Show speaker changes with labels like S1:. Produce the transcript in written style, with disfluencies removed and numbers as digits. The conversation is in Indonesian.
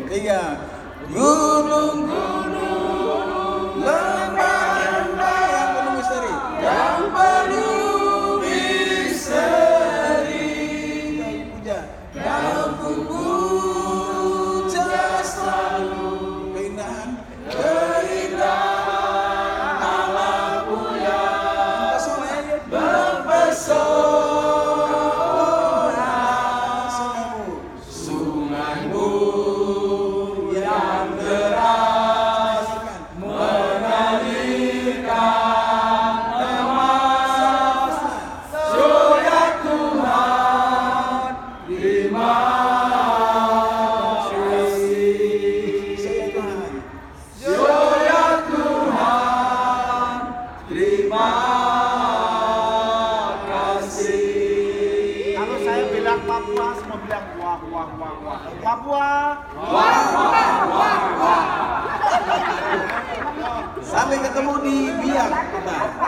S1: Tiga. Gunung-gunung, lembah-lembah yang penuh misteri. Yang penuh misteri. Puja. Kau ku puja selalu. Keindahan. Keindahan alammu yang mempesona. Sungaimu yang deras mengalirkan emas. Surya Tuhan, terima kasih. Surya Tuhan, terima kasih.
S2: Kalau saya bilang Papua, semua bilang wah wah wah wah. Papua.
S1: Wah, wah, wah, wah. Sampai ketemu di Biak kita.